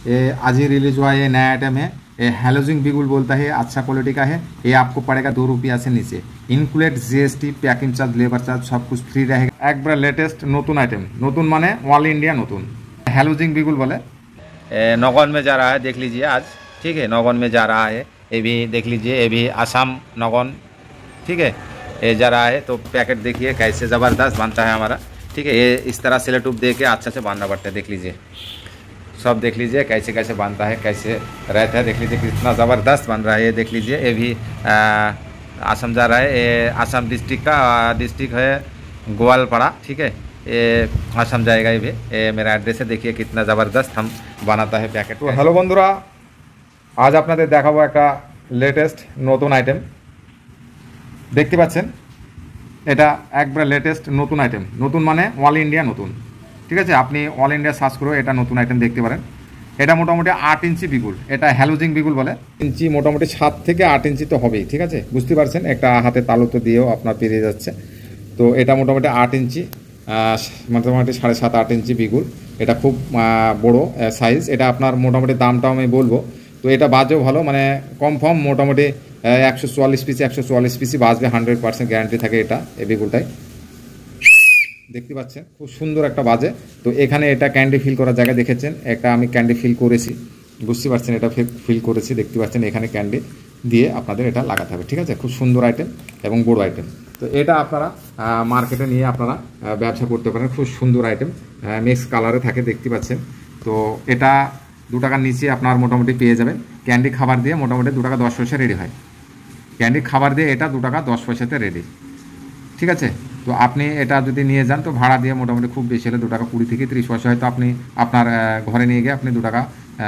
ये आज ही रिलीज हुआ ये नया आइटम है। ये हेलोजिंग बिगुल बोलता है, अच्छा क्वालिटी का है। ये आपको पड़ेगा 2 रुपया से नीचे। Included GST, packing charge, labour charge सब कुछ फ्री रहेगा। एक बार लेटेस्ट नतून आइटम, नतून माने ऑल इंडिया नतून। हेलोजिंग बिगुल बोले। नौगन में जा रहा है, देख लीजिए आज। ठीक है, नौगन में जा रहा है। ये भी देख लीजिए, ये भी आसाम नौगन। ठीक है, ये जा रहा है। तो पैकेट देखिए कैसे ज़बरदस्त बनता है हमारा। ठीक है, ये इस तरह सेलो टूप दे के अच्छा से बांधना पड़ता है। देख लीजिए, सब देख लीजिए कैसे कैसे बनता है, कैसे रहता है। देख लीजिए कितना ज़बरदस्त बन रहा है। ये देख लीजिए, ये भी आसाम जा रहा है। ये आसाम डिस्ट्रिक्ट का डिस्ट्रिक्ट है ग्वालपाड़ा। ठीक है, ये आसाम जाएगा। ये भी ये मेरा एड्रेस है। देखिए कितना ज़बरदस्त हम बनाता है पैकेट। तो हेलो बंधुरा, आज আপনাদের দেখাবো একটা লেটেস্ট নতুন আইটেম। দেখতে পাচ্ছেন, এটা একবারে লেটেস্ট নতুন আইটেম। নতুন মানে অল ইন্ডিয়া নতুন। ঠিক আছে, আপনি অল ইন্ডিয়া সার্চ করে এটা নতুন আইটেম দেখতে পারেন। এটা মোটামুটি 8 ইঞ্চি বিগুল। এটা হ্যালোজিং বিগুল বলে। ইঞ্চি মোটামুটি 7 থেকে 8 ইঞ্চি তো হবেই। ঠিক আছে, বুঝতে পারছেন, একটা হাতে তালু তো দিয়েও আপনার পেরিয়ে যাচ্ছে। তো এটা মোটামুটি 8 ইঞ্চি, মোটামুটি 7.5-8 ইঞ্চি বিগুল। এটা খুব বড় সাইজ। এটা আপনার মোটামুটি দামটাও আমি বলবো। তো এটা বাজেও ভালো, মানে কনফার্ম মোটামুটি 144 পিস 144 পিসই বাজবে, 100% গ্যারান্টি থাকে এটা এই বিগুলটাই। দেখতে পাচ্ছেন খুব সুন্দর একটা বাজে। তো এখানে এটা ক্যান্ডি ফিল করার জায়গা দেখেছেন, একটা আমি ক্যান্ডি ফিল করেছি, বুঝতে পারছেন, এটা ফিল করেছি। দেখতে পাচ্ছেন এখানে ক্যান্ডি দিয়ে আপনাদের এটা লাগাতে হবে। ঠিক আছে, খুব সুন্দর আইটেম এবং বড় আইটেম। তো এটা আপনারা মার্কেটে নিয়ে আপনারা ব্যবসা করতে পারেন। খুব সুন্দর আইটেম, মিক্স কালারে থাকে, দেখতে পাচ্ছেন। তো এটা 2 টাকার নিচে আপনার মোটামুটি পেয়ে যাবেন। ক্যান্ডি খাবার দিয়ে মোটামুটি 2 টাকা 10 পয়সা রেডি হয়। ক্যান্ডি খাবার দিয়ে এটা 2 টাকা 10 পয়সাতে রেডি। ঠিক আছে, তো আপনি এটা যদি নিয়ে যান তো ভাড়া দিয়ে মোটামুটি খুব বেশি হলে 2 টাকা 20 থেকে 30 পয়সা হয়তো আপনি আপনার ঘরে নিয়ে গিয়ে আপনি 2 টাকা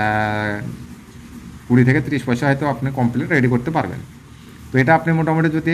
20 থেকে 30 পয়সা হয়তো আপনি কমপ্লিট রেডি করতে পারবেন। তো এটা আপনি মোটামুটি যদি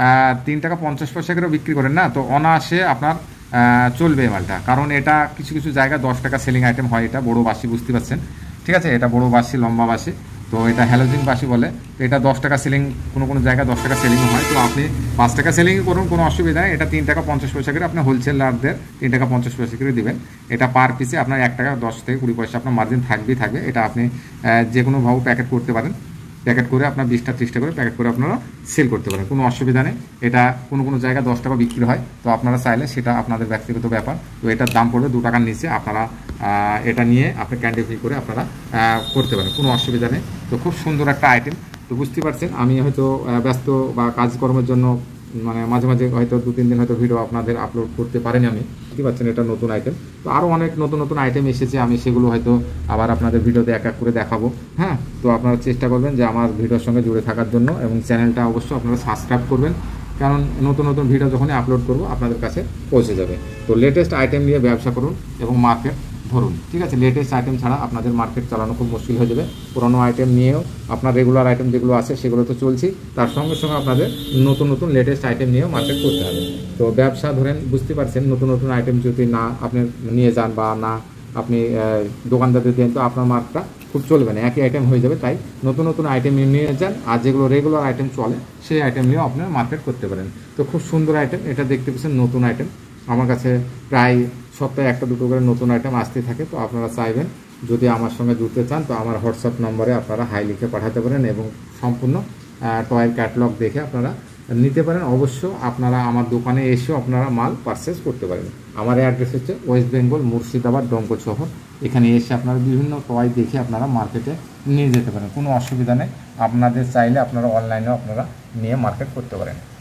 3 টাকা 50 পয়সা করেও বিক্রি করেন না, তো অনায়াসে আপনার চলবে মালটা। কারণ এটা কিছু কিছু জায়গায় 10 টাকা সেলিং আইটেম হয়। এটা বড়ো বাসি, বুঝতে পারছেন। ঠিক আছে, এটা বড়ো বাসি, লম্বা বাসি। তো এটা হ্যালোজিং বাসি বলে। তো এটা 10 টাকা সেলিং, কোনো কোনো জায়গায় 10 টাকা সেলিং হয়। তো আপনি 5 টাকা সেলিং করুন, কোনো অসুবিধা নেই। এটা 3 টাকা 50 পয়সা করে আপনি হোলসেলারদের 3 টাকা 50 পয়সা করে দেবেন। এটা পার পিসে আপনার 1 টাকা 10 থেকে 20 পয়সা আপনার মার্জিন থাকবেই থাকবে। এটা আপনি যে কোনোভাবে প্যাকেট করতে পারেন। প্যাকেট করে আপনার 20টা 30টা করে প্যাকেট করে আপনারা সেল করতে পারেন, কোনো অসুবিধা নেই। এটা কোনো কোনো জায়গায় 10 টাকা বিক্রি হয়। তো আপনারা চাইলে সেটা আপনাদের ব্যক্তিগত ব্যাপার। তো এটার দাম পড়বে 2 টাকার নিচে। আপনারা এটা নিয়ে আপনি ক্যান্ডি ফ্রি করে আপনারা করতে পারেন, কোনো অসুবিধা নেই। তো খুব সুন্দর একটা আইটেম। তো বুঝতে পারছেন, আমি হয়তো ব্যস্ত বা কাজকর্মের জন্য মানে মাঝে মাঝে হয়তো 2-3 দিন হয়তো ভিডিও আপনাদের আপলোড করতে পারিনি আমি। বুঝতে পারছেন, এটা নতুন আইটেম। তো আরও অনেক নতুন নতুন আইটেম এসেছে, আমি সেগুলো হয়তো আবার আপনাদের ভিডিওতে এক এক করে দেখাবো। হ্যাঁ, তো আপনারা চেষ্টা করবেন যে আমার ভিডিওর সঙ্গে জুড়ে থাকার জন্য, এবং চ্যানেলটা অবশ্যই আপনারা সাবস্ক্রাইব করবেন, কারণ নতুন নতুন ভিডিও যখনই আপলোড করবো আপনাদের কাছে পৌঁছে যাবে। তো লেটেস্ট আইটেম নিয়ে ব্যবসা করুন এবং মার্কেট ধরুন। ঠিক আছে, লেটেস্ট আইটেম ছাড়া আপনাদের মার্কেট চালানো খুব মুশকিল হয়ে যাবে। পুরনো আইটেম নিয়েও আপনার রেগুলার আইটেম যেগুলো আছে সেগুলো তো চলছি, তার সঙ্গে সঙ্গে আপনাদের নতুন নতুন লেটেস্ট আইটেম নিয়েও মার্কেট করতে হবে। তো ব্যবসা ধরেন, বুঝতে পারছেন, নতুন নতুন আইটেম যদি না আপনি নিয়ে যান বা না আপনি দোকানদারদের দেন, তো আপনার মার্কেটটা খুব চলবে না, একই আইটেম হয়ে যাবে। তাই নতুন নতুন আইটেম নিয়ে যান, আর যেগুলো রেগুলার আইটেম চলে সেই আইটেম নিয়েও আপনার মার্কেট করতে পারেন। তো খুব সুন্দর আইটেম, এটা দেখতে পাচ্ছেন নতুন আইটেম। আমার কাছে প্রায় সপ্তাহে 1-2 করে নতুন আইটেম আসতে থাকে। তো আপনারা চাইবেন যদি আমার সঙ্গে জুড়তে চান, তো আমার হোয়াটসঅ্যাপ নম্বরে আপনারা হাই লিখে পাঠাতে পারেন এবং সম্পূর্ণ টয়ের ক্যাটালগ দেখে আপনারা নিতে পারেন। অবশ্য আপনারা আমার দোকানে এসেও আপনারা মাল পারচেস করতে পারেন। আমার অ্যাড্রেস হচ্ছে ওয়েস্ট বেঙ্গল, মুর্শিদাবাদ, ডোমকল শহর। এখানে এসে আপনারা বিভিন্ন টয় দেখে আপনারা মার্কেটে নিয়ে যেতে পারেন, কোনো অসুবিধা নেই। আপনাদের চাইলে আপনারা অনলাইনেও আপনারা নিয়ে মার্কেট করতে পারেন।